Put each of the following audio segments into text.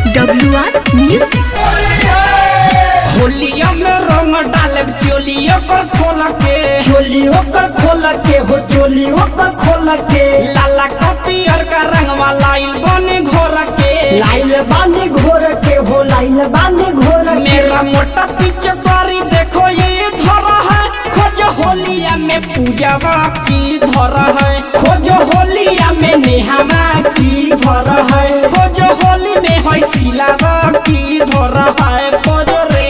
WR Music। होलिया में रंग डाले चोलियों कर खोल के हो चोलियों कर खोल के लाला का पियर का रंगवा लाइल बने घोर के हो लाइल बानी घोर मेरा मोटा पीछे करी देखो ये धरा है खोज होलिया में पूजावा की धरा है खोज होलिया में नेहावा की धरा है खोज होली में है सिलावा की धरा है खोज रे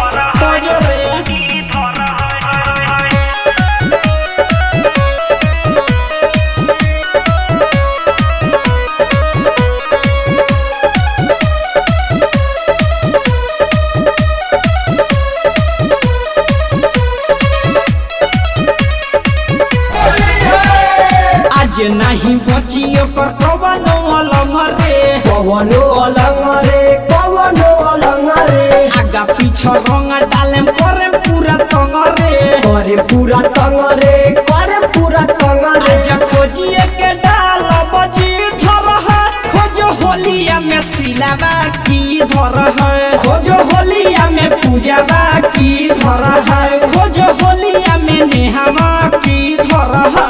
आज नहीं बचियो कर कवनो अलंग रे आगा पीछा रंग डाले करे पूरा तंग रे आज खोजिए के डाल बजी धर है खोज होलिया में सिलावा की धर है खोज होलिया में पूजावा की धर है खोज होलिया में नेहावा की धर है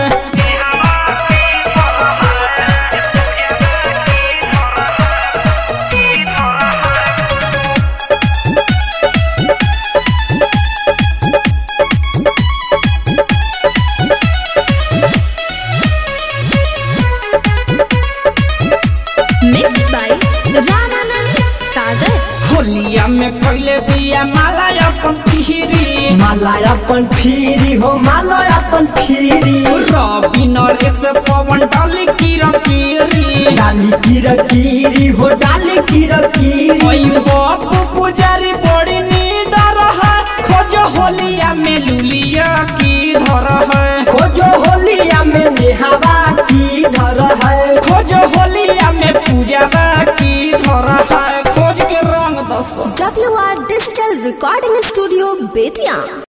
Mixed by Ramanand Sagar। होलिया में पहले दिया माला अपन फिरी रवि नरेश पवन डाली किरकिरी बापू पुजारी बड़ी निडर है खोज होलिया में लुलिया की धर है खोज होलिया में नेहावा की धर है खोज होलिया में पूजावा की धर है खोज के रंग दस WR Digital Recording Studio, Bettiah.